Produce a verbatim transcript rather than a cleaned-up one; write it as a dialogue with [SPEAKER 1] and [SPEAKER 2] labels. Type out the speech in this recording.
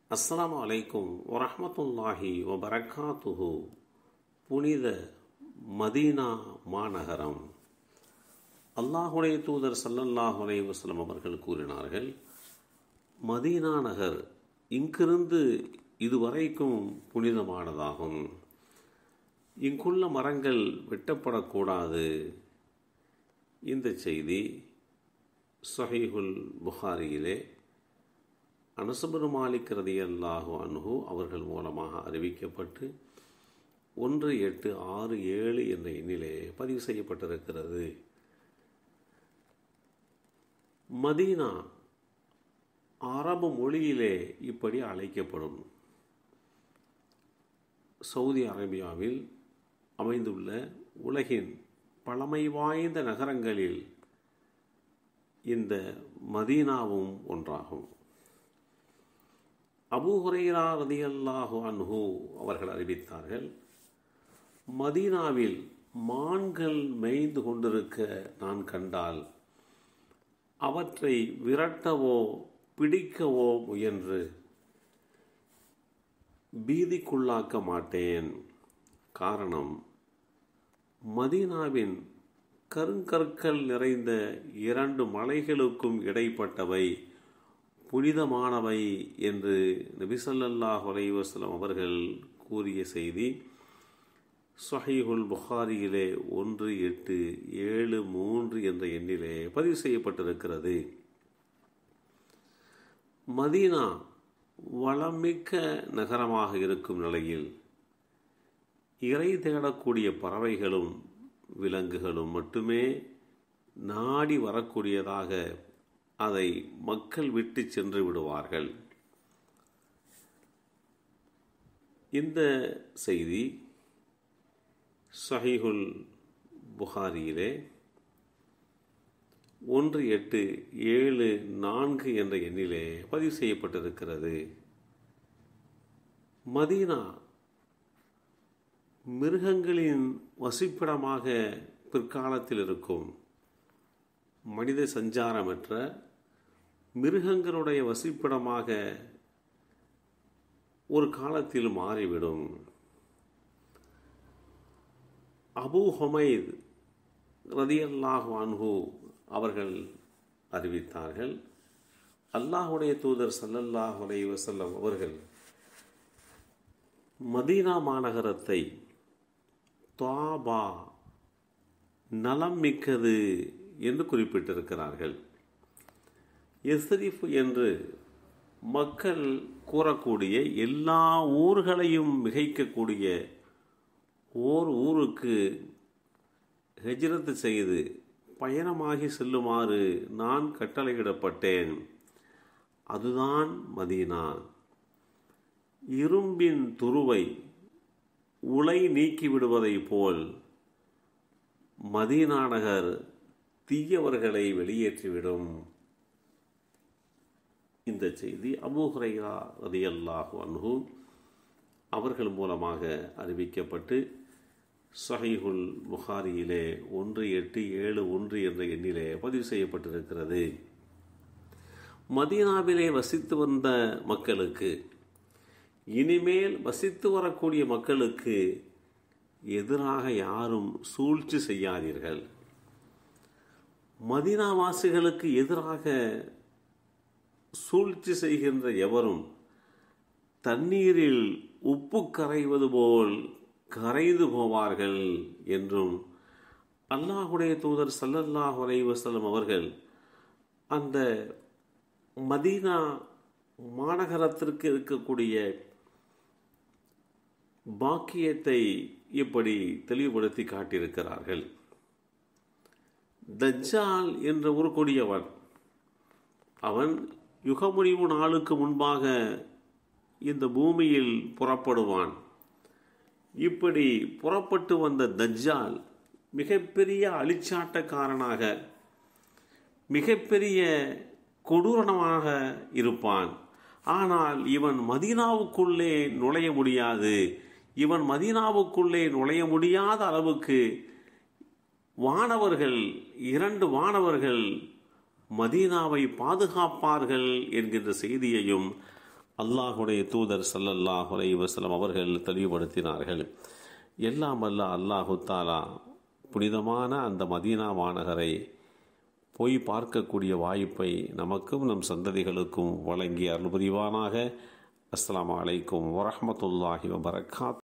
[SPEAKER 1] அஸ்ஸலாமு அலைக்கும் வரஹ்மத்துல்லாஹி வபரகாத்துஹு. புனித மதீனா மாநகரம். அல்லாஹுடைய தூதர் ஸல்லல்லாஹு அலைஹி வஸல்லம் அவர்கள் கூறினார்கள், மதீனா நகர் இங்கிருந்து இதுவரைக்கும் புனிதமானதாகும். இங்குள்ள மரங்கள் வெட்டப்படக்கூடாது. இந்த செய்தி ஸஹீஹுல் புகாரியிலே அனஸ் இப்னு மாலிக் ரலியல்லாஹு அன்ஹு அவர்கள் மூலமாக அறிவிக்கப்பட்டு ஒன்று எட்டு ஆறு ஏழு என்ற எண்ணிலே பதிவு செய்யப்பட்டிருக்கிறது. மதீனா அரபு மொழியிலே இப்படி அழைக்கப்படும். சவுதி அரேபியாவில் அமைந்துள்ள உலகின் பழமை வாய்ந்த நகரங்களில் இந்த மதீனாவும் ஒன்றாகும். அபூ ஹுரைரா ரலியல்லாஹு அன்ஹு அவர்கள் அறிவித்தார்கள், மதீனாவில் மான்கள் மேய்ந்து கொண்டிருக்க நான் கண்டால் அவற்றை விரட்டவோ பிடிக்கவோ முயன்று பீதிக்குள்ளாக்க மாட்டேன். காரணம், மதீனாவின் கருங்கற்கள் நிறைந்த இரண்டு மலைகளுக்கும் இடைப்பட்டவை புனிதமானவை என்று நபி ஸல்லல்லாஹு அலைஹி வஸல்லம் அவர்கள் கூறிய செய்தி ஸஹீஹுல் புகாரியிலே ஒன்று எட்டு ஏழு மூன்று என்ற எண்ணிலே பதிவு செய்யப்பட்டிருக்கிறது. மதீனா வளமிக்க நகரமாக இருக்கும் நிலையில் இறை தேடக்கூடிய பறவைகளும் விலங்குகளும் மட்டுமே நாடி வரக்கூடியதாக அதை மக்கள் விட்டு சென்று விடுவார்கள். இந்த செய்தி ஸஹீஹுல் புகாரியிலே ஒன்று எட்டு ஏழு நான்கு என்ற எண்ணிலே பதிவு செய்யப்பட்டிருக்கிறது. மதீனா மிருகங்களின் வசிப்பிடமாக பிற்காலத்தில் இருக்கும். மனித சஞ்சாரமற்ற மிருகங்களுடைய வசிப்பிடமாக ஒரு காலத்தில் மாறிவிடும். அபூ ஹுமைத் ரலியல்லாஹு அன்ஹு அவர்கள் அறிவித்தார்கள், அல்லாஹுடைய தூதர் ஸல்லல்லாஹு அலைஹி வஸல்லம் அவர்கள் மதீனா மாநகரத்தை தாபா நலம் மிக்கது என்று குறிப்பிட்டிருக்கிறார்கள். எஸ்ரிஃப் என்று மக்கள் கூறக்கூடிய எல்லா ஊர்களையும் மிகைக்கக்கூடிய ஓர் ஊருக்கு ஹிஜ்ரத் செய்து பயணமாகி செல்லுமாறு நான் கட்டளையிடப்பட்டேன். அதுதான் மதீனா. இரும்பின் துருவை உலை நீக்கிவிடுவதை போல் மதீனா நகர் தீயவர்களை வெளியேற்றிவிடும். இந்த செய்தி அபூ ஹுரைரா ரலியல்லாஹு அன்ஹு அவர்கள் மூலமாக அறிவிக்கப்பட்டு ஸஹீஹுல் புகாரியிலே ஒன்று எட்டு ஏழு ஒன்று என்ற எண்ணிலே பதிவு செய்யப்பட்டிருக்கிறது. மதீனாவிலே வசித்து வந்த மக்களுக்கு, இனிமேல் வசித்து வரக்கூடிய மக்களுக்கு எதிராக யாரும் சூழ்ச்சி செய்யாதீர்கள். மதீனாவாசிகளுக்கு எதிராக சூழ்ச்சி செய்கின்ற எவரும் தண்ணீரில் உப்பு கரைவது போல் கரைந்து போவார்கள் என்றும் அல்லாஹுடைய தூதர் ஸல்லல்லாஹு அலைஹி வஸல்லம் அவர்கள் அந்த மதீனா மாநகரத்திற்கு இருக்கக்கூடிய பாக்கியத்தை இப்படி தெளிவுபடுத்தி காட்டியிருக்கிறார்கள். தஜ்ஜால் என்ற ஒரு கொடியவன், அவன் யுகமுடிவு நாளுக்கு முன்பாக இந்த பூமியில் புறப்படுவான். இப்படி புறப்பட்டு வந்த தஜ்ஜால் மிகப்பெரிய அழிச்சாட்டக்காரனாக, மிகப்பெரிய கொடூரமாக இருப்பான். ஆனால் இவன் மதீனாவுக்குள்ளே நுழைய முடியாது. இவன் மதீனாவுக்குள்ளே நுழைய முடியாத அளவுக்கு வானவர்கள், இரண்டு வானவர்கள் மதீனாவை பாதுகாப்பார்கள் என்கின்ற செய்தியையும் அல்லாஹுடைய தூதர் ஸல்லல்லாஹு அலைஹி வஸல்லம் அவர்கள் தெளிவுபடுத்தினார்கள். எல்லாம் அல்ல அல்லாஹு தாலா புனிதமான அந்த மதீனா மாநகரை போய் பார்க்கக்கூடிய வாய்ப்பை நமக்கும் நம் சந்ததிகளுக்கும் வழங்கி அருள் புரிவானாக. அஸ்ஸலாமு அலைக்கும் வரஹ்மத்துல்லாஹி வபரகாத்துஹு.